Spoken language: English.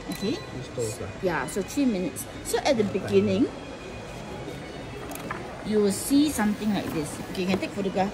Okay. Stove lah. Yeah, so 3 minutes. So at the beginning, you will see something like this. Okay, you can take photograph.